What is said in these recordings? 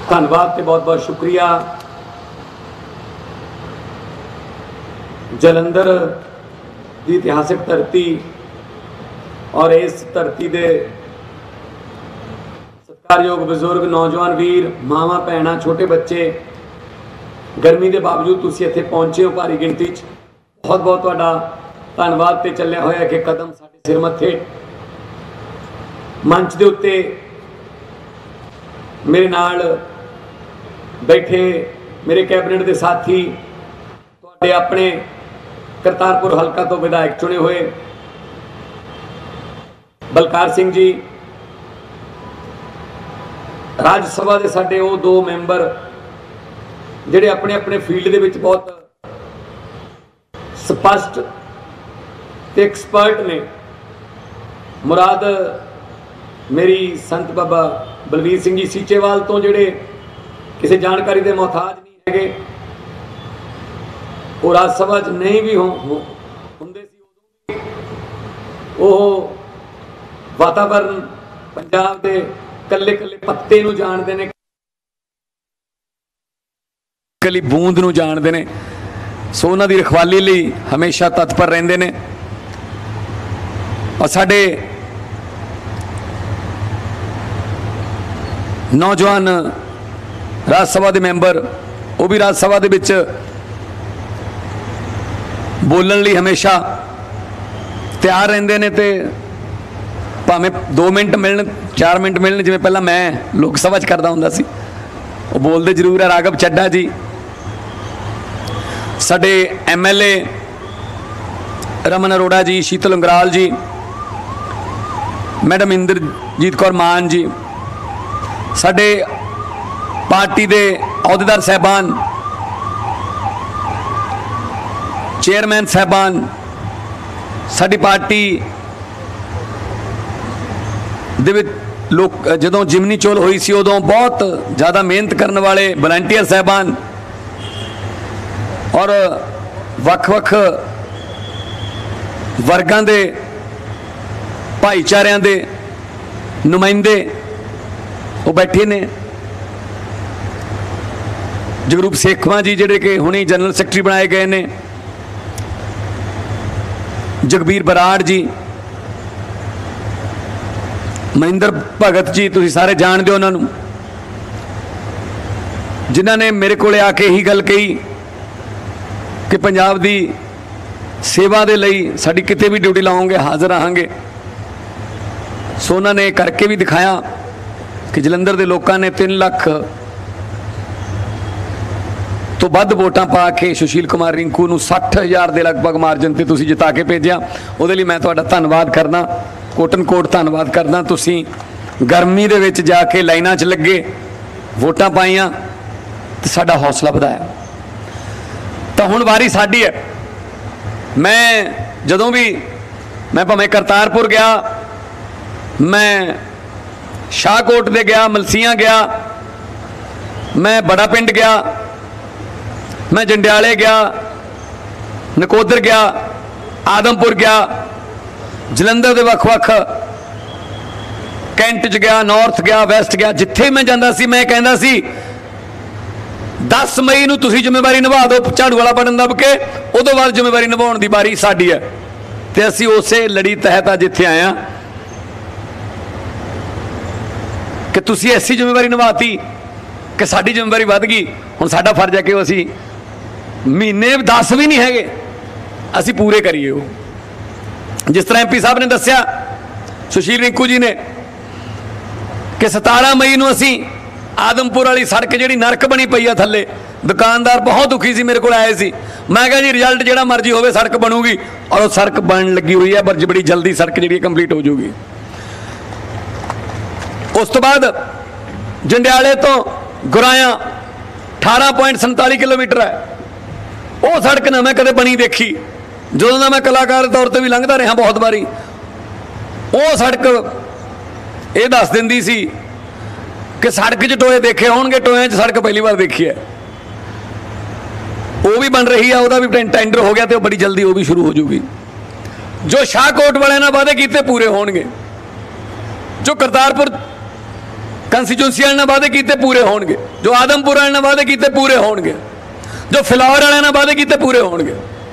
धन्यवाद ते बहुत बहुत शुक्रिया। जलंधर की इतिहासिक धरती और इस धरती के सत्कारयोग बजुर्ग नौजवान वीर मावां भैणां छोटे बच्चे गर्मी के बावजूद तुसीं इत्थे पहुंचे हो भारी गिनती च, बहुत बहुत तुहाडा धन्नवाद। ते चलिया होया कि कदम साडे सिर मत्थे मंच के उत्ते मेरे नाल बैठे मेरे कैबिनेट के साथी तुहाडे अपने करतारपुर हलका तो विधायक चुने हुए बलकार सिंह जी, राज सभा के साडे वो दो मैंबर जिहड़े अपने अपने फील्ड के विच बहुत स्पष्ट ते एक्सपर्ट ने। मुराद मेरी संत बाबा बलवीर सिंह जी सीचेवाल तो जिहड़े किसी जानकारी के मोहताज नहीं है, वो राज सभा च नहीं भी होंदे सी, वो वातावरण पंजाब के कल्ले कल्ले पत्ते नूं जानते हैं, कली बूंद नूं जानते हैं। सो उन्हां दी रखवाली लई हमेशा तत्पर रहिंदे ने। और साडे नौजवान राज सभा के मैंबर वो भी राज सभा दे विच बोलण लई हमेशा तैयार रहिंदे ने। ते भावें 2 मिनट मिलन 4 मिनट मिलन, जिवें पहला मैं लोक सभा च करदा हुंदा सी, वो बोलते जरूर है। राघव चड्डा जी साडे MLA रमन अरोड़ा जी, शीतल उंगराल जी, मैडम इंद्रजीत कौर मान जी, साडे पार्टी के अहुदेदार साहबान, चेयरमैन साहबान, साडी पार्टी दे विच लोग जदों जिमनी चोल हुई सी उदों बहुत ज़्यादा मेहनत करने वाले वलंटियर साहबान और वख-वख वर्गां दे भाईचारिਆਂ दे नुमाइंदे वो बैठे ने। जगरूप सेखवा जी जिहड़े कि हुणे जनरल सैकटरी बनाए गए ने, जगबीर बराड़ जी, महेंद्र भगत जी, तुसीं सारे जानदे हो उन्होंने, जिन्हां ने मेरे कोले आके यही गल कही कि पंजाब दी सेवा दे लई साडी किते भी ड्यूटी लाओगे हाज़र रहांगे। सो उन्होंने करके भी दिखाया कि जलंधर के लोगों ने 3 लाख तो वध वोटां पा के सुशील कुमार रिंकू नूं 60,000 के लगभग मार्जन से तुसीं जिता के भेजिया। उहदे लई मैं तुहाडा धन्नवाद करना, कोटन कोट धन्नवाद करना। तुसीं गर्मी दे विच जाके लाइनां च लगे, वोटां पाईयां ते साडा हौसला वधाया। तो हुण वारी साडी है। मैं जदों भी मैं भावें करतारपुर गया, मैं शाहकोट दे गया, मलसियां गया, मैं बड़ा पिंड गया, मैं जंडियाले गया, नकोदर गया, आदमपुर गया, जलंधर के वख-वख कैंट च गया, नॉर्थ गया, वैसट गया, जिथे मैं जाता सी मैं कहता सी 10 मई नूं तुसीं जिम्मेवारी निभा दो झाड़ू वाला बटन दब के, उदों बाद जिम्मेवारी निभाउण दी बारी साडी है। ते असीं उसे लड़ी तहत अज इत्थे आए हां कि तुसीं ऐसी जिम्मेवारी निभाती कि साडी जिम्मेवारी वध गई। हुण साडा फर्ज है कि असीं महीने 10 भी नहीं है असीं पूरे करिए। वो जिस तरह MP साहब ने दस्या, सुशील रिंकू जी ने, कि 17 मई नूं असीं आदमपुर वाली सड़क जिहड़ी नरक बनी पई आ थल्ले, दुकानदार बहुत दुखी सी, मेरे को आए सी। मैं कहा जी रिजल्ट जिहड़ा मर्जी होवे सड़क बनूगी, और वो सड़क बन लगी हुई है, पर बड़ी जल्दी सड़क जिहड़ी कंप्लीट हो जाऊगी। उस तो बाद जंडियाले तो गुराया 18.47 किलोमीटर है, वो सड़क ना मैं कदे बनी देखी। जो मैं कलाकार तौर पर भी लंघता रहा बहुत बारी, वो सड़क ये दस दिंदी सी कि सड़क च टोए देखे होणगे, टोए च सड़क पहली बार देखी है। वो भी बन रही है, वह भी टेंडर हो गया, तो बड़ी जल्दी वो भी शुरू हो जाऊगी। जो शाहकोट वाले ने वादे किए पूरे होणगे, जो करतारपुर ਕੰਸਟੀਚੁਐਂਸੀ ਵਾਲਿਆਂ ਨਾਲ ਵਾਅਦੇ ਕੀਤੇ ਪੂਰੇ ਹੋਣਗੇ, ਜੋ ਆਦਮਪੁਰ ਵਾਲਿਆਂ ਨਾਲ ਵਾਅਦੇ ਕੀਤੇ ਪੂਰੇ ਹੋਣਗੇ, ਜੋ ਫਿਲੌਰ ਵਾਲਿਆਂ ਨਾਲ ਵਾਅਦੇ ਕੀਤੇ ਪੂਰੇ ਹੋਣਗੇ।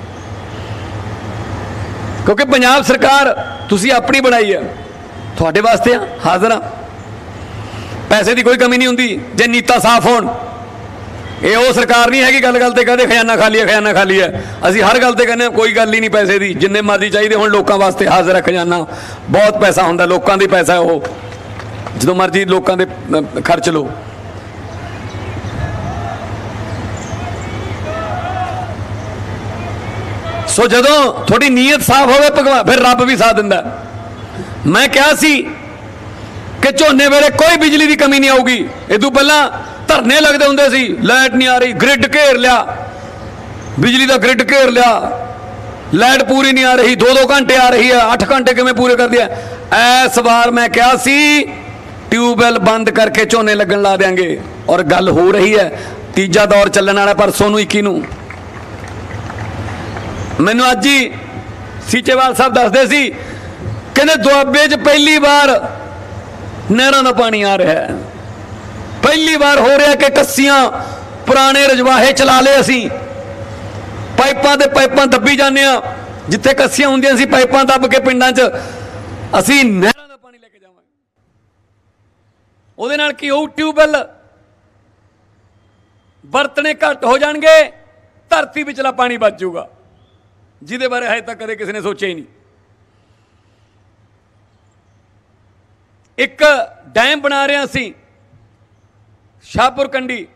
ਕਿਉਂਕਿ ਪੰਜਾਬ ਸਰਕਾਰ ਤੁਸੀਂ ਆਪਣੀ ਬਣਾਈ ਹੈ, ਤੁਹਾਡੇ ਵਾਸਤੇ ਆ, ਹਾਜ਼ਰ ਆ। ਪੈਸੇ ਦੀ ਕੋਈ ਕਮੀ ਨਹੀਂ ਹੁੰਦੀ ਜੇ ਨੀਤਾਂ ਸਾਫ਼ ਹੋਣ। ਇਹ ਉਹ ਸਰਕਾਰ ਨਹੀਂ ਹੈਗੀ ਗੱਲ ਗੱਲ ਤੇ ਕਹਦੇ ਖਜ਼ਾਨਾ ਖਾਲੀ ਹੈ, ਖਜ਼ਾਨਾ ਖਾਲੀ ਹੈ। ਅਸੀਂ ਹਰ ਗੱਲ ਤੇ ਕਹਿੰਦੇ ਕੋਈ ਗੱਲ ਹੀ ਨਹੀਂ ਪੈਸੇ ਦੀ, ਜਿੰਨੇ ਮਰਜ਼ੀ ਚਾਹੀਦੇ ਹੁਣ ਲੋਕਾਂ ਵਾਸਤੇ ਹਾਜ਼ਰ ਹੈ ਖਜ਼ਾਨਾ। ਬਹੁਤ ਪੈਸਾ ਹੁੰਦਾ, ਲੋਕਾਂ ਦੀ ਪੈਸਾ, ਉਹ ਜਦੋਂ ਮਰਜ਼ੀ ਲੋਕਾਂ ਦੇ ਖਰਚ ਲਓ। ਸੋ ਜਦੋਂ ਤੁਹਾਡੀ ਨੀਅਤ ਸਾਫ਼ ਹੋਵੇ ਭਗਵਾਨ, ਫਿਰ ਰੱਬ ਵੀ ਸਾਥ ਦਿੰਦਾ। ਮੈਂ ਕਿਹਾ ਸੀ ਕਿ ਝੋਨੇ ਵੇਲੇ ਕੋਈ ਬਿਜਲੀ ਦੀ ਕਮੀ ਨਹੀਂ ਆਊਗੀ। ਇਹ ਤੋਂ ਪਹਿਲਾਂ ਧਰਨੇ ਲੱਗਦੇ ਹੁੰਦੇ ਸੀ, ਲਾਈਟ ਨਹੀਂ ਆ ਰਹੀ, ਗ੍ਰਿਡ ਘੇਰ ਲਿਆ, ਬਿਜਲੀ ਦਾ ਗ੍ਰਿਡ ਘੇਰ ਲਿਆ, ਲਾਈਟ ਪੂਰੀ ਨਹੀਂ ਆ ਰਹੀ, 2-2 ਘੰਟੇ ਆ ਰਹੀ ਹੈ, 8 ਘੰਟੇ ਕਿਵੇਂ ਪੂਰੇ ਕਰ ਦਿਆ। ਇਸ ਵਾਰ ਮੈਂ ਕਿਹਾ ਸੀ ਟਿਊਬਵੈਲ ਬੰਦ ਕਰਕੇ ਝੋਨੇ ਲੱਗਣ ਲਾ ਦਿਆਂਗੇ, ਔਰ ਗੱਲ ਹੋ ਰਹੀ ਹੈ। ਤੀਜਾ ਦੌਰ ਚੱਲਣ ਵਾਲਾ ਪਰਸੋਂ ਨੂੰ 21 ਨੂੰ। ਮੈਨੂੰ ਅੱਜ ਹੀ ਸੀਚੇਵਾਲ ਸਾਹਿਬ ਦੱਸਦੇ ਸੀ, ਕਹਿੰਦੇ ਦੁਆਬੇ 'ਚ ਪਹਿਲੀ ਵਾਰ ਨਹਿਰਾਂ ਦਾ ਪਾਣੀ ਆ ਰਿਹਾ ਹੈ। ਪਹਿਲੀ ਵਾਰ ਹੋ ਰਿਹਾ ਕਿ ਕੱਸੀਆਂ ਪੁਰਾਣੇ ਰਜਵਾਹੇ ਚਲਾ ਲਏ, ਅਸੀਂ ਪਾਈਪਾਂ ਤੇ ਪਾਈਪਾਂ ਦੱਬੀ ਜਾਂਦੇ ਹਾਂ। ਜਿੱਥੇ ਕੱਸੀਆਂ ਹੁੰਦੀਆਂ ਸੀ ਪਾਈਪਾਂ ਦੱਬ ਕੇ ਪਿੰਡਾਂ 'ਚ ਅਸੀਂ ਨਹਿਰਾਂ ਦਾ ਪਾਣੀ ਲੈ ਕੇ ਜਾਵਾਂਗੇ। ਉਹਦੇ ਨਾਲ ਕੀ ਹੋਊ, ਟਿਊਬਵੈਲ ਵਰਤਣੇ ਘੱਟ ਹੋ ਜਾਣਗੇ, ਧਰਤੀ ਵਿਚਲਾ ਪਾਣੀ ਬਚ ਜਾਊਗਾ, ਜਿਹਦੇ ਬਾਰੇ ਹਜੇ ਤੱਕ ਕਦੇ ਕਿਸੇ ਨੇ ਸੋਚਿਆ ਹੀ ਨਹੀਂ। ਇੱਕ ਡੈਮ ਬਣਾ ਰਹੇ ਅਸੀਂ ਸ਼ਾਹਪੁਰ ਕੰਢੀ,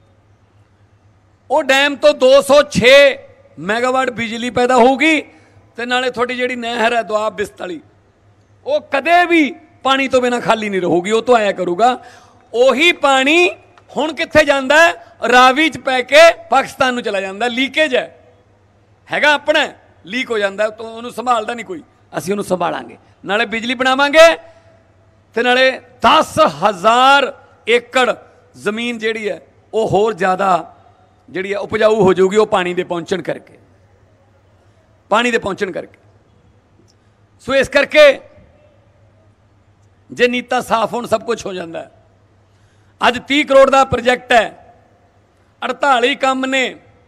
ਉਹ ਡੈਮ ਤੋਂ 206 ਮੈਗਾਵਾਟ ਬਿਜਲੀ ਪੈਦਾ ਹੋਊਗੀ, ਤੇ ਨਾਲੇ ਤੁਹਾਡੀ ਜਿਹੜੀ ਨਹਿਰ ਹੈ ਦੁਆਬ ਬਿਸਤ ਵਾਲੀ, ਉਹ ਕਦੇ ਵੀ ਪਾਣੀ ਤੋਂ ਬਿਨਾਂ ਖਾਲੀ ਨਹੀਂ ਰਹੂਗੀ, ਉਹ ਤੋਂ ਆਇਆ ਕਰੂਗਾ। ਉਹੀ ਪਾਣੀ ਹੁਣ ਕਿੱਥੇ ਜਾਂਦਾ ਹੈ, ਰਾਵੀ 'ਚ ਪੈ ਕੇ ਪਾਕਿਸਤਾਨ ਨੂੰ ਚਲਾ ਜਾਂਦਾ। ਲੀਕੇਜ ਹੈਗਾ ਆਪਣਾ, ਲੀਕ ਹੋ ਜਾਂਦਾ, ਉਹਨੂੰ ਸੰਭਾਲਦਾ ਨਹੀਂ ਕੋਈ। ਅਸੀਂ ਉਹਨੂੰ ਸੰਭਾਲਾਂਗੇ, ਨਾਲੇ ਬਿਜਲੀ ਬਣਾਵਾਂਗੇ, ਤੇ ਨਾਲੇ 10,000 ਏਕੜ ਜ਼ਮੀਨ ਜਿਹੜੀ ਹੈ ਉਹ ਹੋਰ ਜ਼ਿਆਦਾ ਜਿਹੜੀ ਹੈ ਉਪਜਾਊ ਹੋ ਜਾਊਗੀ, ਉਹ ਪਾਣੀ ਦੇ ਪਹੁੰਚਣ ਕਰਕੇ, ਪਾਣੀ ਦੇ ਪਹੁੰਚਣ ਕਰਕੇ। ਸੋ ਇਸ ਕਰਕੇ ਜੇ ਨੀਤਾਂ ਸਾਫ਼ ਹੋਣ ਸਭ ਕੁਝ ਹੋ ਜਾਂਦਾ ਹੈ। ਅੱਜ 30 ਕਰੋੜ ਦਾ ਪ੍ਰੋਜੈਕਟ ਹੈ, 48 ਕੰਮ ਨੇ,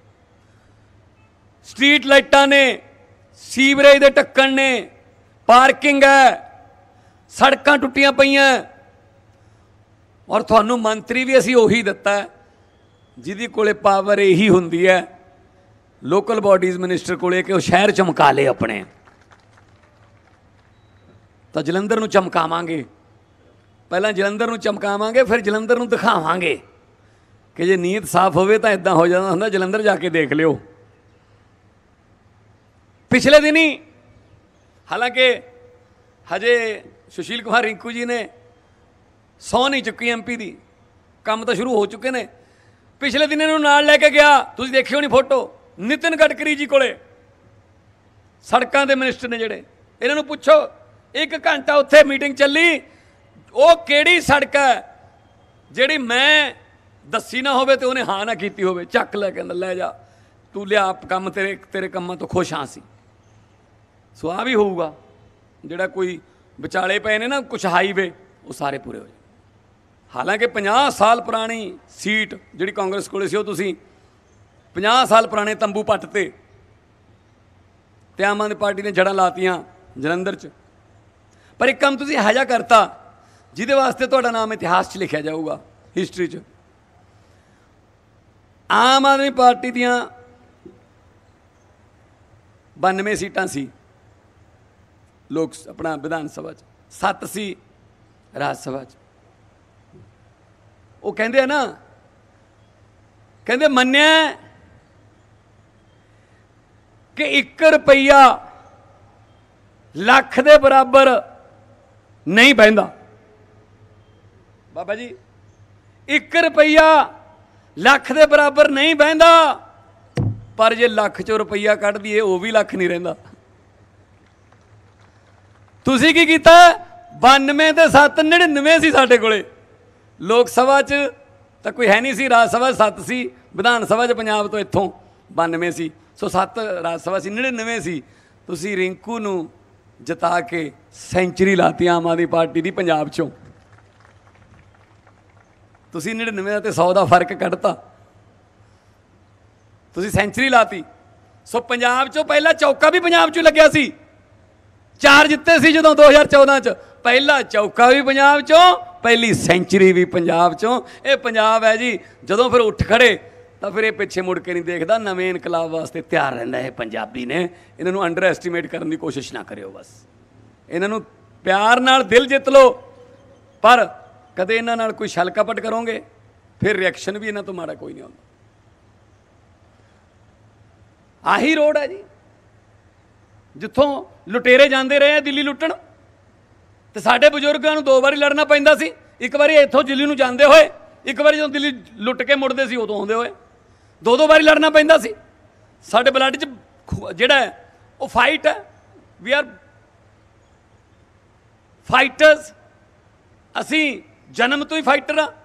ਸਟਰੀਟ ਲਾਈਟਾਂ ਨੇ, ਸੀਵਰੇਜ ਦੇ ਢੱਕਣ ਨੇ, ਪਾਰਕਿੰਗ ਹੈ, ਸੜਕਾਂ ਟੁੱਟੀਆਂ ਪਈਆਂ, ਔਰ ਤੁਹਾਨੂੰ ਮੰਤਰੀ ਵੀ ਅਸੀਂ ਉਹੀ ਦਿੱਤਾ ਜਿਹਦੀ ਕੋਲੇ ਪਾਵਰ ਇਹੀ ਹੁੰਦੀ ਹੈ ਲੋਕਲ ਬਾਡੀਜ਼ ਮਿਨਿਸਟਰ ਕੋਲੇ, ਕਿ ਉਹ ਸ਼ਹਿਰ ਚਮਕਾ ਲੇ ਆਪਣੇ। ਤਾਂ ਜਲੰਧਰ ਨੂੰ ਚਮਕਾਵਾਂਗੇ, ਪਹਿਲਾਂ ਜਲੰਧਰ ਨੂੰ ਚਮਕਾਵਾਂਗੇ, ਫਿਰ ਜਲੰਧਰ ਨੂੰ ਦਿਖਾਵਾਂਗੇ ਕਿ ਜੇ ਨੀਅਤ ਸਾਫ਼ ਹੋਵੇ ਤਾਂ ਇਦਾਂ ਹੋ ਜਾਂਦਾ ਹੁੰਦਾ। ਜਲੰਧਰ ਜਾ ਕੇ ਦੇਖ ਲਿਓ। ਪਿਛਲੇ ਦਿਨੀ ਹਾਲਾਂਕਿ ਹਜੇ ਸੁਸ਼ੀਲ ਕੁਮਾਰ ਰਿੰਕੂ ਜੀ ਨੇ ਸਹੁੰ ਨਹੀਂ ਚੁੱਕੀ MP ਦੀ, ਕੰਮ ਤਾਂ ਸ਼ੁਰੂ ਹੋ ਚੁੱਕੇ ਨੇ। ਪਿਛਲੇ ਦਿਨ ਇਹਨੂੰ ਨਾਲ ਲੈ ਕੇ ਗਿਆ, ਤੁਸੀਂ ਦੇਖੀ ਹੋਣੀ ਫੋਟੋ, ਨਿਤਿਨ ਗਡਕਰੀ ਜੀ ਕੋਲੇ, ਸੜਕਾਂ ਦੇ ਮਿਨਿਸਟਰ ਨੇ ਜਿਹੜੇ। ਇਹਨਾਂ ਨੂੰ ਪੁੱਛੋ, 1 ਘੰਟਾ ਉੱਥੇ ਮੀਟਿੰਗ ਚੱਲੀ, ਉਹ ਕਿਹੜੀ ਸੜਕ ਹੈ ਜਿਹੜੀ ਮੈਂ ਦੱਸੀ ਨਾ ਹੋਵੇ ਤੇ ਉਹਨੇ ਹਾਂ ਨਾ ਕੀਤੀ ਹੋਵੇ। ਚੱਕ ਲੈ, ਕਹਿੰਦਾ ਲੈ ਜਾ ਤੂੰ, ਲਿਆ ਕੰਮ, ਤੇਰੇ ਕੰਮਾਂ ਤੋਂ ਖੁਸ਼ ਹਾਂ ਅਸੀਂ। ਸੋ ਆ ਵੀ ਹੋਊਗਾ, ਜਿਹੜਾ ਕੋਈ ਵਿਚਾਲੇ ਪਏ ਨੇ ਨਾ ਕੁਛ ਹਾਈਵੇ, ਉਹ ਸਾਰੇ ਪੂਰੇ ਹੋ ਜਾਣ। ਹਾਲਾਂਕਿ 50 ਸਾਲ ਪੁਰਾਣੀ ਸੀਟ ਜਿਹੜੀ ਕਾਂਗਰਸ ਕੋਲੇ ਸੀ, ਉਹ ਤੁਸੀਂ 50 ਸਾਲ ਪੁਰਾਣੇ ਤੰਬੂ ਪੱਟ ਤੇ ਆਮ ਆਦਮੀ ਪਾਰਟੀ ਨੇ ਜੜ੍ਹਾਂ ਲਾਤੀਆਂ ਜਲੰਧਰ 'ਚ। ਪਰ ਇੱਕ ਕੰਮ ਤੁਸੀਂ ਇਹੋ ਜਿਹਾ ਕਰਤਾ ਜਿਹਦੇ ਵਾਸਤੇ ਤੁਹਾਡਾ ਨਾਮ ਇਤਿਹਾਸ 'ਚ ਲਿਖਿਆ ਜਾਊਗਾ, ਹਿਸਟਰੀ 'ਚ। ਆਮ ਆਦਮੀ ਪਾਰਟੀ ਦੀਆਂ 92 ਸੀਟਾਂ ਸੀ ਲੋਕ ਆਪਣਾ ਵਿਧਾਨ ਸਭਾ 'ਚ, 7 ਸੀ ਰਾਜ ਸਭਾ 'ਚ। ਉਹ ਕਹਿੰਦੇ ਆ ਨਾ, ਕਹਿੰਦੇ ਮੰਨਿਆ ਕਿ 1 ਰੁਪਈਆ ਲੱਖ ਦੇ ਬਰਾਬਰ ਨਹੀਂ ਬਹਿੰਦਾ। ਬਾਬਾ ਜੀ, 1 ਰੁਪਈਆ ਲੱਖ ਦੇ ਬਰਾਬਰ ਨਹੀਂ ਬਹਿੰਦਾ, ਪਰ ਜੇ ਲੱਖ 'ਚੋਂ ਰੁਪਈਆ ਕੱਢ ਦਈਏ ਉਹ ਵੀ ਲੱਖ ਨਹੀਂ ਰਹਿੰਦਾ। ਤੁਸੀਂ ਕੀ ਕੀਤਾ? 92 ਤੇ 7 99 ਸੀ ਸਾਡੇ ਕੋਲੇ। ਲੋਕ ਸਭਾ 'ਚ ਤਾਂ ਕੋਈ ਹੈ ਨਹੀਂ ਸੀ, ਰਾਜ ਸਭਾ 'ਚ 7 ਸੀ, ਵਿਧਾਨ ਸਭਾ 'ਚ ਪੰਜਾਬ ਤੋਂ ਇੱਥੋਂ 92 ਸੀ। ਸੋ 7 ਰਾਜ ਸਭਾ ਸੀ, 99 ਸੀ। ਤੁਸੀਂ ਰਿੰਕੂ ਨੂੰ ਜਿਤਾ ਕੇ ਸੈਂਚਰੀ ਲਾਤੀ ਆਮ ਆਦਮੀ ਪਾਰਟੀ ਦੀ ਪੰਜਾਬ 'ਚੋਂ। ਤੁਸੀਂ 99 ਤੇ 100 ਦਾ ਫਰਕ ਕੱਢਤਾ, ਤੁਸੀਂ ਸੈਂਚਰੀ ਲਾਤੀ। ਸੋ ਪੰਜਾਬ 'ਚੋਂ ਪਹਿਲਾ ਚੌਕਾ ਵੀ ਪੰਜਾਬ 'ਚੋਂ ਲੱਗਿਆ ਸੀ, 4 ਜਿੱਤੇ ਸੀ ਜਦੋਂ 2014 'ਚ। ਪਹਿਲਾ ਚੌਕਾ ਵੀ ਪੰਜਾਬ 'ਚੋਂ, ਪਹਿਲੀ ਸੈਂਚਰੀ ਵੀ ਪੰਜਾਬ 'ਚੋਂ। ਇਹ ਪੰਜਾਬ ਹੈ ਜੀ। ਜਦੋਂ ਫਿਰ ਉੱਠ ਖੜੇ ਤਾਂ ਫਿਰ ਇਹ ਪਿੱਛੇ ਮੁੜ ਕੇ ਨਹੀਂ ਦੇਖਦਾ, ਨਵੇਂ ਇਨਕਲਾਬ ਵਾਸਤੇ ਤਿਆਰ ਰਹਿੰਦਾ। ਇਹ ਪੰਜਾਬੀ ਨੇ, ਇਹਨਾਂ ਨੂੰ ਅੰਡਰ ਐਸਟੀਮੇਟ ਕਰਨ ਦੀ ਕੋਸ਼ਿਸ਼ ਨਾ ਕਰਿਓ। ਬਸ ਇਹਨਾਂ ਨੂੰ ਪਿਆਰ ਨਾਲ ਦਿਲ ਜਿੱਤ ਲਓ, ਪਰ ਕਦੇ ਇਹਨਾਂ ਨਾਲ ਕੋਈ ਛਲ ਕਪਟ ਕਰੋਗੇ ਫਿਰ ਰਿਐਕਸ਼ਨ ਵੀ ਇਹਨਾਂ ਤੋਂ ਮਾੜਾ ਕੋਈ ਨਹੀਂ ਆਉਂਦਾ। ਆਹੀ ਰੋਡ ਹੈ ਜੀ ਜਿੱਥੋਂ ਲੁਟੇਰੇ ਜਾਂਦੇ ਰਹੇ ਆ ਦਿੱਲੀ ਲੁੱਟਣ, ਤੇ ਸਾਡੇ ਬਜ਼ੁਰਗਾਂ ਨੂੰ 2 ਵਾਰੀ ਲੜਨਾ ਪੈਂਦਾ ਸੀ। ਇੱਕ ਵਾਰੀ ਇੱਥੋਂ ਦਿੱਲੀ ਨੂੰ ਜਾਂਦੇ ਹੋਏ, ਇੱਕ ਵਾਰੀ ਜਦੋਂ ਦਿੱਲੀ ਲੁੱਟ ਕੇ ਮੁੜਦੇ ਸੀ ਉਦੋਂ ਆਉਂਦੇ ਹੋਏ। 2 ਵਾਰੀ ਲੜਨਾ ਪੈਂਦਾ ਸੀ। ਸਾਡੇ ਬਲੱਡ 'ਚ ਜਿਹੜਾ ਹੈ ਉਹ ਫਾਈਟ ਹੈ। ਵੀ ਆਰ ਫਾਈਟਰਸ, ਅਸੀਂ ਜਨਮ ਤੋਂ ਹੀ ਫਾਈਟਰ ਆ।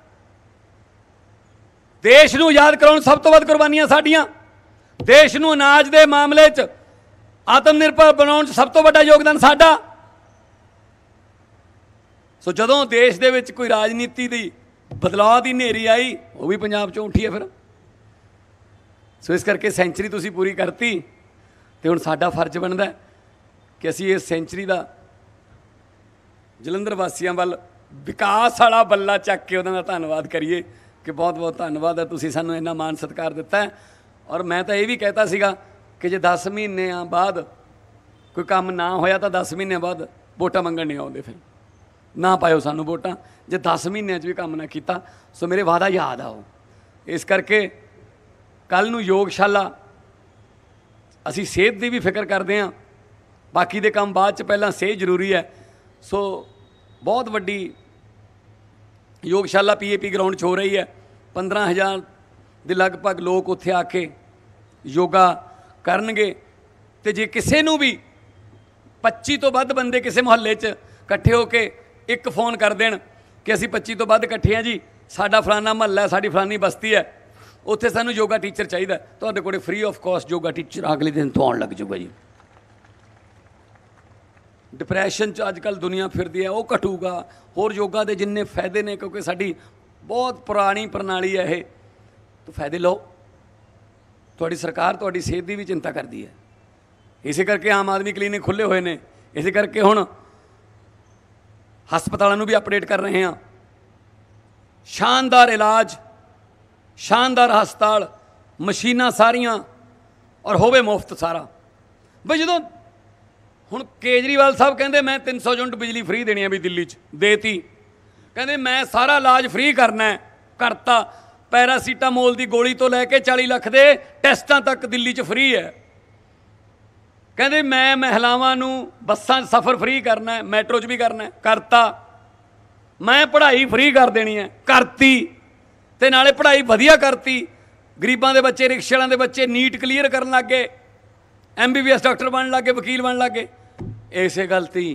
ਦੇਸ਼ ਨੂੰ ਆਜ਼ਾਦ ਕਰਾਉਣ ਸਭ ਤੋਂ ਵੱਧ ਕੁਰਬਾਨੀਆਂ ਸਾਡੀਆਂ। ਦੇਸ਼ ਨੂੰ ਅਨਾਜ ਦੇ ਮਾਮਲੇ 'ਚ ਆਤਮ ਨਿਰਭਰ ਬਣਾਉਣ 'ਚ ਸਭ ਤੋਂ ਵੱਡਾ ਯੋਗਦਾਨ ਸਾਡਾ। ਸੋ ਜਦੋਂ ਦੇਸ਼ ਦੇ ਵਿੱਚ ਕੋਈ ਰਾਜਨੀਤੀ ਦੀ ਬਦਲਾਅ ਦੀ ਹਨੇਰੀ ਆਈ, ਉਹ ਵੀ ਪੰਜਾਬ 'ਚੋਂ ਉੱਠੀ ਹੈ ਫਿਰ। ਸੋ ਇਸ ਕਰਕੇ ਸੈਂਚਰੀ ਤੁਸੀਂ ਪੂਰੀ ਕਰਤੀ, ਤੇ ਹੁਣ ਸਾਡਾ ਫਰਜ਼ ਬਣਦਾ ਕਿ ਅਸੀਂ ਇਸ ਸੈਂਚਰੀ ਦਾ ਜਲੰਧਰ ਵਾਸੀਆਂ ਵੱਲ ਵਿਕਾਸ ਵਾਲਾ ਬੱਲਾ ਚੱਕ ਕੇ ਉਹਨਾਂ ਦਾ ਧੰਨਵਾਦ ਕਰੀਏ ਕਿ ਬਹੁਤ ਬਹੁਤ ਧੰਨਵਾਦ ਹੈ, ਤੁਸੀਂ ਸਾਨੂੰ ਇੰਨਾ ਮਾਣ ਸਤਿਕਾਰ ਦਿੱਤਾ। ਔਰ ਮੈਂ ਤਾਂ ਇਹ ਵੀ ਕਹਿਤਾ ਸੀਗਾ ਕਿ ਜੇ 10 ਮਹੀਨਿਆਂ ਬਾਅਦ ਕੋਈ ਕੰਮ ਨਾ ਹੋਇਆ ਤਾਂ 10 ਮਹੀਨਿਆਂ ਬਾਅਦ ਵੋਟਾਂ ਮੰਗਣ ਨਹੀਂ ਆਉਂਦੇ, ਫਿਰ ਨਾ ਪਾਇਓ ਸਾਨੂੰ ਵੋਟਾਂ ਜੇ 10 ਮਹੀਨਿਆਂ 'ਚ ਵੀ ਕੰਮ ਨਾ ਕੀਤਾ। ਸੋ ਮੇਰੇ ਵਾਅਦਾ ਯਾਦ ਆਓ। ਇਸ ਕਰਕੇ ਕੱਲ੍ਹ ਨੂੰ ਯੋਗਸ਼ਾਲਾ, ਅਸੀਂ ਸਿਹਤ ਦੀ ਵੀ ਫਿਕਰ ਕਰਦੇ ਹਾਂ, ਬਾਕੀ ਦੇ ਕੰਮ ਬਾਅਦ 'ਚ, ਪਹਿਲਾਂ ਸਿਹਤ ਜ਼ਰੂਰੀ ਹੈ। ਸੋ ਬਹੁਤ ਵੱਡੀ ਯੋਗਸ਼ਾਲਾ PAP ਗਰਾਊਂਡ 'ਚ ਹੋ ਰਹੀ ਹੈ। 15,000 ਦੇ ਲਗਭਗ ਲੋਕ ਉੱਥੇ ਆ ਕੇ ਯੋਗਾ ਕਰਨਗੇ। ਤੇ ਜੇ ਕਿਸੇ ਨੂੰ ਵੀ 25 ਤੋਂ ਵੱਧ ਬੰਦੇ ਕਿਸੇ ਮੁਹੱਲੇ 'ਚ ਇਕੱਠੇ ਹੋ ਕੇ ਇੱਕ ਫੋਨ ਕਰ ਦੇਣ ਕਿ ਅਸੀਂ 25 ਤੋਂ ਵੱਧ ਇਕੱਠੇ ਹਾਂ ਜੀ, ਸਾਡਾ ਫਲਾਨਾ ਮੁਹੱਲਾ, ਸਾਡੀ ਫਲਾਨੀ ਬਸਤੀ ਹੈ, ਉੱਥੇ ਸਾਨੂੰ ਯੋਗਾ ਟੀਚਰ ਚਾਹੀਦਾ, ਤੁਹਾਡੇ ਕੋਲ free of cost yoga teacher ਅਗਲੇ ਦਿਨ ਤੋਂ ਆਉਣ ਲੱਗ ਜਾਊਗਾ ਜੀ। ਡਿਪਰੈਸ਼ਨ 'ਚ ਅੱਜ ਕੱਲ੍ਹ ਦੁਨੀਆ ਫਿਰਦੀ ਹੈ, ਉਹ ਘਟੂਗਾ। ਹੋਰ ਯੋਗਾ ਦੇ ਜਿੰਨੇ ਫਾਇਦੇ ਨੇ, ਕਿਉਂਕਿ ਸਾਡੀ ਬਹੁਤ ਪੁਰਾਣੀ ਪ੍ਰਣਾਲੀ ਹੈ ਇਹ, ਤਾਂ ਫਾਇਦੇ ਲਓ। ਤੁਹਾਡੀ ਸਰਕਾਰ ਤੁਹਾਡੀ ਸਿਹਤ ਦੀ ਵੀ ਚਿੰਤਾ ਕਰਦੀ ਹੈ। ਇਸੇ ਕਰਕੇ ਆਮ ਆਦਮੀ ਕਲੀਨਿਕ ਖੁੱਲ੍ਹੇ ਹੋਏ ਨੇ। ਇਸੇ ਕਰਕੇ ਹੁਣ ਹਸਪਤਾਲਾਂ ਨੂੰ ਵੀ ਅਪਡੇਟ ਕਰ ਰਹੇ ਹਾਂ। ਸ਼ਾਨਦਾਰ ਇਲਾਜ, ਸ਼ਾਨਦਾਰ ਹਸਪਤਾਲ, ਮਸ਼ੀਨਾਂ ਸਾਰੀਆਂ, ਔਰ ਹੋਵੇ ਮੁਫਤ ਸਾਰਾ। ਬਈ ਜਦੋਂ ਹੁਣ ਕੇਜਰੀਵਾਲ ਸਾਹਿਬ ਕਹਿੰਦੇ ਮੈਂ 300 ਯੂਨਿਟ ਬਿਜਲੀ ਫ੍ਰੀ ਦੇਣੀ ਹੈ, ਵੀ ਦਿੱਲੀ 'ਚ ਦੇਤੀ। ਕਹਿੰਦੇ ਮੈਂ ਸਾਰਾ ਇਲਾਜ ਫ੍ਰੀ ਕਰਨਾ ਹੈ, ਕਰਤਾ। ਪੈਰਾਸੀਟਾਮੋਲ ਦੀ ਗੋਲੀ ਤੋਂ ਲੈ ਕੇ 40 ਲੱਖ ਦੇ ਟੈਸਟਾਂ ਤੱਕ ਦਿੱਲੀ 'ਚ ਫ੍ਰੀ ਹੈ। ਕਹਿੰਦੇ ਮੈਂ ਮਹਿਲਾਵਾਂ ਨੂੰ ਬੱਸਾਂ 'ਚ ਸਫ਼ਰ ਫ੍ਰੀ ਕਰਨਾ ਹੈ, ਮੈਟਰੋ 'ਚ ਵੀ ਕਰਨਾ ਹੈ, ਕਰਤਾ। ਮੈਂ ਪੜ੍ਹਾਈ ਫ੍ਰੀ ਕਰ ਦੇਣੀ ਹੈ, ਕਰਤੀ। ਤੇ ਨਾਲੇ ਪੜ੍ਹਾਈ ਵਧੀਆ ਕਰਤੀ। ਗਰੀਬਾਂ ਦੇ ਬੱਚੇ, ਰਿਕਸ਼ੇ ਵਾਲਿਆਂ ਦੇ ਬੱਚੇ ਨੀਟ ਕਲੀਅਰ ਕਰਨ ਲੱਗ ਗਏ, MBBS ਡਾਕਟਰ ਬਣਨ ਲੱਗ ਗਏ, ਵਕੀਲ ਬਣਨ ਲੱਗ ਗਏ। ਇਸੇ ਗਲਤੀ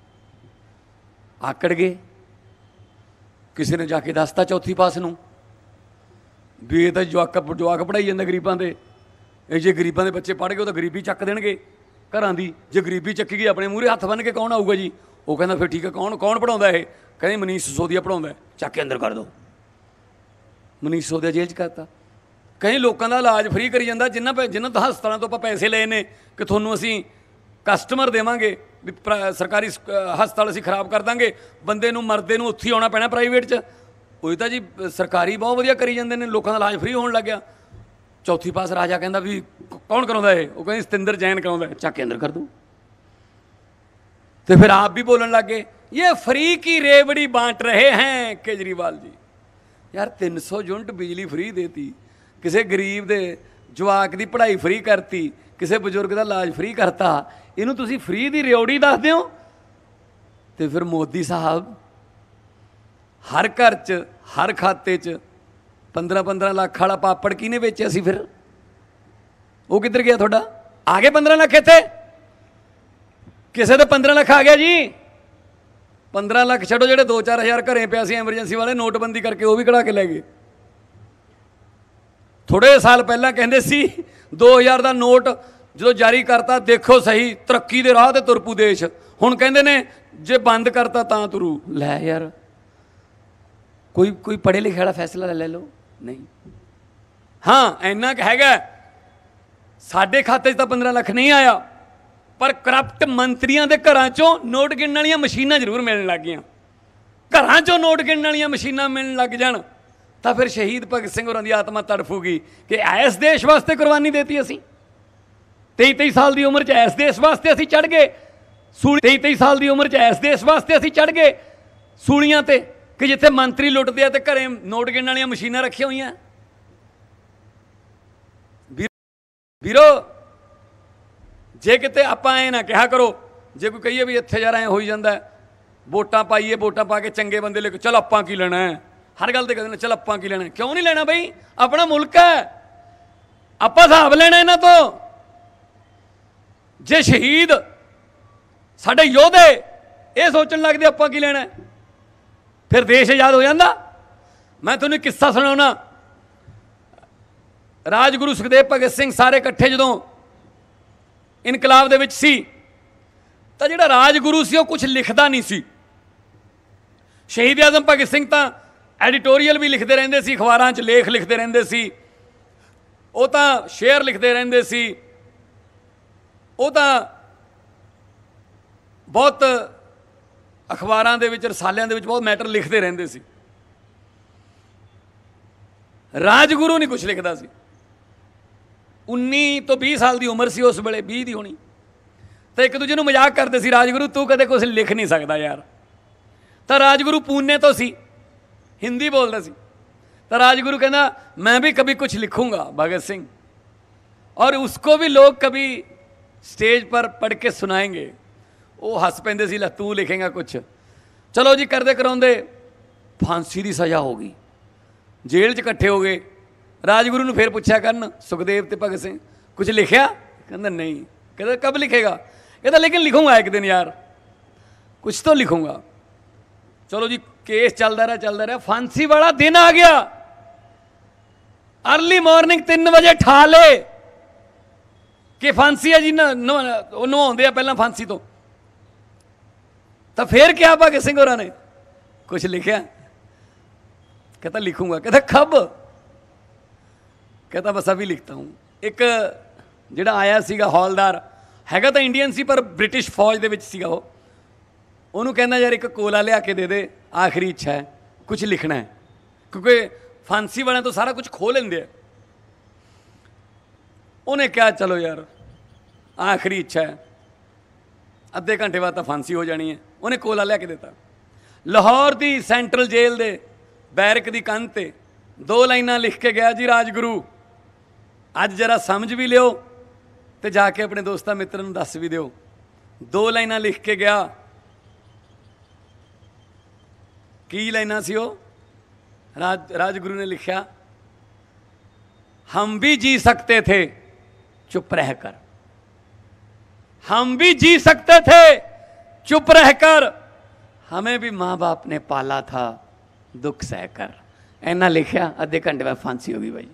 ਆਕੜ ਗਏ। ਕਿਸੇ ਨੇ ਜਾ ਕੇ ਦੱਸਤਾ ਚੌਥੀ ਪਾਸ ਨੂੰ ਵੀ ਇਹ ਤਾਂ ਜਵਾਕ ਪੜ੍ਹਾਈ ਜਾਂਦਾ ਗਰੀਬਾਂ ਦੇ, ਇਹ ਜੇ ਗਰੀਬਾਂ ਦੇ ਬੱਚੇ ਪੜ੍ਹ ਗਏ ਉਹ ਤਾਂ ਗਰੀਬੀ ਚੱਕ ਦੇਣਗੇ ਘਰਾਂ ਦੀ। ਜੇ ਗਰੀਬੀ ਚੱਕੀ ਗਈ ਆਪਣੇ ਮੂਹਰੇ ਹੱਥ ਬੰਨ੍ਹ ਕੇ ਕੌਣ ਆਊਗਾ ਜੀ? ਉਹ ਕਹਿੰਦਾ ਫਿਰ ਠੀਕ ਹੈ, ਕੌਣ ਪੜ੍ਹਾਉਂਦਾ ਇਹ? ਕਹਿੰਦੇ ਮਨੀਸ਼ ਸਿਸੋਦੀਆ ਪੜ੍ਹਾਉਂਦਾ, ਚੱਕ ਕੇ ਅੰਦਰ ਕਰ ਦਿਓ। ਮਨੀਸ਼ ਸਿਸੋਦੀਆ ਜੇਲ੍ਹ 'ਚ ਕਰਤਾ। ਕਈ ਲੋਕਾਂ ਦਾ ਇਲਾਜ ਫ੍ਰੀ ਕਰੀ ਜਾਂਦਾ, ਜਿਨ੍ਹਾਂ ਤੋਂ ਹਸਪਤਾਲਾਂ ਤੋਂ ਆਪਾਂ ਪੈਸੇ ਲਏ ਨੇ ਕਿ ਤੁਹਾਨੂੰ ਅਸੀਂ ਕਸਟਮਰ ਦੇਵਾਂਗੇ, ਵੀ ਸਰਕਾਰੀ ਹਸਪਤਾਲ ਅਸੀਂ ਖਰਾਬ ਕਰ ਦਾਂਗੇ, ਬੰਦੇ ਨੂੰ ਮਰਦੇ ਨੂੰ ਉੱਥੇ ਆਉਣਾ ਪੈਣਾ ਪ੍ਰਾਈਵੇਟ 'ਚ। ਉਹ ਤਾਂ ਜੀ ਸਰਕਾਰੀ ਬਹੁਤ ਵਧੀਆ ਕਰੀ ਜਾਂਦੇ ਨੇ, ਲੋਕਾਂ ਦਾ ਇਲਾਜ ਫ੍ਰੀ ਹੋਣ ਲੱਗ ਗਿਆ। ਚੌਥੀ ਪਾਸ ਰਾਜਾ ਕਹਿੰਦਾ ਵੀ ਕੌਣ ਕਰਾਉਂਦਾ ਇਹ? ਉਹ ਕਹਿੰਦੀ ਸਤਿੰਦਰ ਜੈਨ ਕਰਾਉਂਦਾ, ਚੱਕ ਕੇ ਅੰਦਰ ਕਰ ਦੂੰ। ਤੇ ਫਿਰ ਆਪ ਵੀ ਬੋਲਣ ਲੱਗ ਗਏ ਇਹ ਫ੍ਰੀ ਕੀ ਰੇਵੜੀ ਬਾंट ਰਹੇ ਹੈ केजरीवाल जी। यार 300 यूनिट बिजली फ्री देती, किसी गरीब दे जवाक की पढ़ाई फ्री करती, किसी बजुर्ग का इलाज फ्री करता, इनू तुसी फ्री दी रेवड़ी दसदे हो। तो फिर मोदी साहब हर घर च हर खाते च 15-15 लाख वाला पापड़ किने बेचा सी? फिर वो किधर गया? थोड़ा आ गए 15 लाख इत्थे? किसी तो 15 लाख आ गया जी। 15 लाख छड़ो, जो 2-4 हज़ार घरें पिया सी एमरजेंसी वाले, नोटबंदी करके वो भी कढ़ा के लै गए। थोड़े साल पहला कहते सी 2000 का नोट जो जारी करता, देखो सही तरक्की के राह ते तुरपू देश। हुण कहते ने जे बंद करता तां तुरू। लै यार कोई पढ़े लिखे वाला फैसला ले लो, नहीं। हाँ इन्ना हैगा, साडे खाते तो 15 लाख नहीं आया, पर करप्ट मंत्रियों के घर चों नोट गिणन वाली मशीनां जरूर मिलने लग गई। घर चों नोट गिणन वाली मशीनां मिलने लग जान तो फिर शहीद भगत सिंह होरां दी आत्मा तड़फूगी कि इस देश वास्ते कुर्बानी देती। असीं 23 साल की उम्र च इस देश वास्ते असीं चढ़ गए सूली, 23 साल की उम्र च इस देश वास्ते असीं चढ़ गए सूलियां ते कि जिथे मंत्री लुटते हैं तो घरें नोट गिणन वाली मशीनां रखिया हुई। ਵੀਰੋ जे किते आपां ऐ ना कहा करो, जे कोई कहिए भी इत्थे यार ऐ हो जाता है, वोटां पाइए, वोटां पा के चंगे बंदे लेके चल आपां की लेना है, हर गल ते कहते चल आपां की लेना है। क्यों नहीं लेना बई, अपना मुल्क है, आपां हिसाब लेना इन्हां तो। जे शहीद साडे योधे ये सोचण लगदे आपां की लेना है, फिर देश आजाद हो जाता। मैं तुहानूं किस्सा सुणाउणा, राजगुरु सुखदेव भगत सिंह सारे इकट्ठे जदों इनकलाब दे विच सी तां जिहड़ा राजगुरु सी ओह कुछ लिखदा नहीं सी। शहीद आजम भगत सिंह तां एडिटोरीअल भी लिखते रहंदे सी, अखबारां च लेख लिखते रहंदे सी, ओह तां शेयर लिखते रहंदे सी, ओह तां बहुत अखबारां दे विच रसालियां दे विच बहुत मैटर लिखते रहंदे सी। राजगुरु नहीं कुछ लिखदा सी। 19 तो 20 साल की उम्र सी उस वेले, 20 की होनी, तो एक दूजे मजाक करते सी, राजगुरु तू कदे कुछ लिख नहीं सकता यार। तो राजगुरु पूने तो सी, हिंदी बोलता सी, तो राजगुरु कहना मैं भी कभी कुछ लिखूंगा भगत सिंह, और उसको भी लोग कभी स्टेज पर पढ़ के सुनाएंगे। वो हस पेंदे सी, ला तू लिखेगा कुछ। चलो जी करते कराउंदे फांसी की सज़ा हो गई, जेल च इकट्ठे हो गए। राजगुरु ने फिर पूछा करन सुखदेव ते भगत सिंह कुछ लिखिया, कहते नहीं। कहते कब लिखेगा, कहता लेकिन लिखूंगा एक दिन यार, कुछ तो लिखूंगा। चलो जी केस चलता रहा, फांसी वाला दिन आ गया। अर्ली मॉर्निंग 3 बजे ठा ले कि फांसी है जी, नवाउंदे पहला फांसी तो फिर क्या भगत सिंह होरां ने कुछ लिखिया, कहता लिखूंगा। कहता कब, कहता बस अभी लिखता हूँ। एक जिहड़ा आया सीगा हौलदार, हैगा तो इंडियन सी पर ब्रिटिश फौज दे विच सीगा, ਉਹਨੂੰ कहना यार एक कोला लिया के दे दे, आखिरी इच्छा है कुछ लिखना है, क्योंकि फांसी वाले तो सारा कुछ खो लेंदे है। उन्हें क्या चलो यार आखिरी इच्छा है, अद्धे घंटे बाद तो फांसी हो जानी है। उन्हें कोला लिया के देता। लाहौर की सेंट्रल जेल दे बैरक की कंध ते 2 लाइनां लिख के गया जी राजगुरु, अज जरा समझ भी लियो तो जाके अपने दोस्तां मित्रां नूं दस भी दिओ। 2 लाइनां लिख के गया। की लाइनां सी वो, राजगुरु ने लिखा, हम भी जी सकते थे चुप रहकर, हम भी जी सकते थे चुप रहकर, हमें भी माँ बाप ने पाला था दुख सहकर। इन्ना लिखा, अद्धे घंटे बाद फांसी हो गई। भाई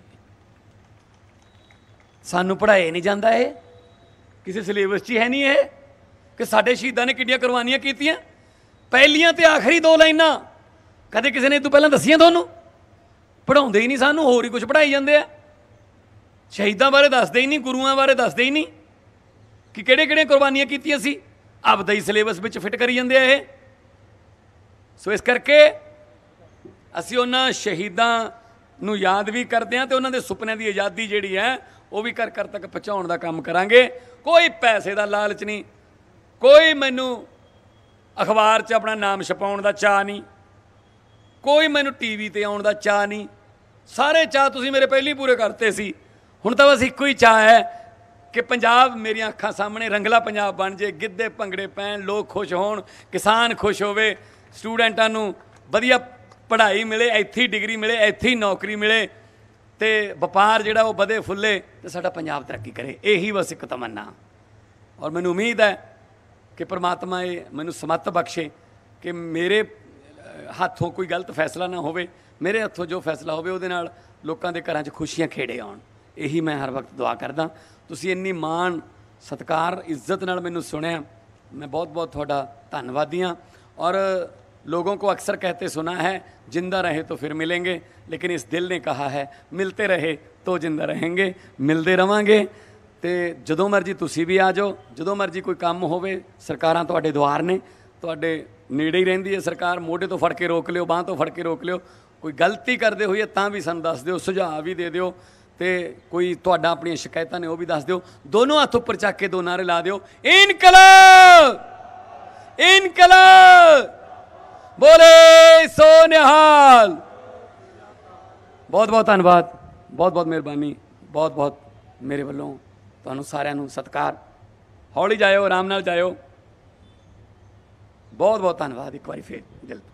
सानू पढ़ाया नहीं जाता, है किसी सिलेबस च है नहीं है कि साडे शहीदां ने किड्डियां कुर्बानियां कीतियां। पहलियां ते आखिरी 2 लाइनां कदे किसी ने इदों पहलां दसियां तुहानूं? पढ़ाउंदे ही नहीं सानू, होर ही कुछ पढ़ाई जाते हैं। शहीदां बारे दसदे ही नहीं, गुरुआं बारे दसदे ही नहीं कि किहड़े-किहड़े कुर्बानियां कीतियां सी, आपदा ही सिलेबस विच फिट करी जाते हैं। सो इस करके असीं उन्हां शहीदां नूं याद भी करते हैं, तो उन्हां दे सुपने की आज़ादी जिहड़ी है वो भी घर घर तक पहुँचाउण दा काम करांगे। कोई पैसे का लालच नहीं, कोई मैनू अखबार च अपना नाम छपाउण दा चाह नहीं, कोई मैनू टीवी ते आउण दा चाह नहीं। सारे चाह तुसीं मेरे पहले ही पूरे करते सी। हुण तां बस इक्को ही चाह है कि पंजाब मेरियां अखां सामने रंगला पंजाब बन जाए, गिद्धे भंगड़े पैण, लोग खुश होण, किसान खुश होवे, स्टूडेंटां नूं वधिया पढ़ाई मिले, इत्थे ही डिग्री मिले, इत्थे ही नौकरी मिले, तो व्यापार जिहड़ा वो वधे फुले, तो साडा पंजाब तरक्की करे। यही बस एक तमन्ना। और मैनूं उम्मीद है कि परमात्मा ये मैनूं समत बख्शे कि मेरे हाथों कोई गलत फैसला ना होवे, मेरे हथों जो फैसला होवे उहदे नाल लोकां दे घरां च खुशियां खेड़े आउण। यही मैं हर वक्त दुआ करदा। तुसीं इन्नी मान सत्कार इज्जत नाल मैनूं सुणिया, मैं बहुत बहुत तुहाडा धन्नवादी हाँ। और लोगों को अक्सर कहते सुना है, जिंदा रहे तो फिर मिलेंगे, लेकिन इस दिल ने कहा है मिलते रहे तो जिंदा रहेंगे, मिलते रवांगे। तो ਜਦੋਂ ਮਰਜੀ ਤੁਸੀਂ ਵੀ ਆ ਜਾਓ, ਜਦੋਂ ਮਰਜੀ ਕੋਈ ਕੰਮ ਹੋਵੇ, ਸਰਕਾਰਾਂ ਤੁਹਾਡੇ ਦੁਆਰ ਨੇ, ਤੁਹਾਡੇ ਨੇੜੇ ਹੀ ਰਹਿੰਦੀ ਹੈ ਸਰਕਾਰ। ਮੋਢੇ ਤੋਂ ਫੜ ਕੇ ਰੋਕ ਲਿਓ, ਬਾਂਹ ਤੋਂ ਫੜ ਕੇ ਰੋਕ ਲਿਓ। ਕੋਈ ਗਲਤੀ ਕਰਦੇ ਹੋਈਏ ਤਾਂ ਵੀ ਸਾਨੂੰ ਦੱਸ ਦਿਓ, ਸੁਝਾਅ ਵੀ ਦੇ ਦਿਓ, ਤੇ ਕੋਈ ਤੁਹਾਡਾ ਆਪਣੀਆਂ ਸ਼ਿਕਾਇਤਾਂ ਨੇ ਉਹ ਵੀ ਦੱਸ ਦਿਓ। ਦੋਨੋਂ ਹੱਥ ਉੱਪਰ ਚੱਕ ਕੇ ਦੋ ਨਾਰੇ ਲਾ ਦਿਓ, ਇਨਕਲਾਬ ਇਨਕਲਾਬ, ਬੋਲੇ ਸੋ ਨਿਹਾਲ। ਬਹੁਤ ਬਹੁਤ ਧੰਨਵਾਦ, ਬਹੁਤ ਬਹੁਤ ਮਿਹਰਬਾਨੀ, ਬਹੁਤ ਬਹੁਤ ਮੇਰੇ ਵੱਲੋਂ ਤੁਹਾਨੂੰ ਸਾਰਿਆਂ ਨੂੰ ਸਤਿਕਾਰ। ਹੌਲੀ ਜਾਇਓ, ਆਰਾਮ ਨਾਲ ਜਾਇਓ। ਬਹੁਤ ਬਹੁਤ ਧੰਨਵਾਦ ਇੱਕ ਵਾਰੀ ਫੇਰ ਦਿਲ ਤੋਂ।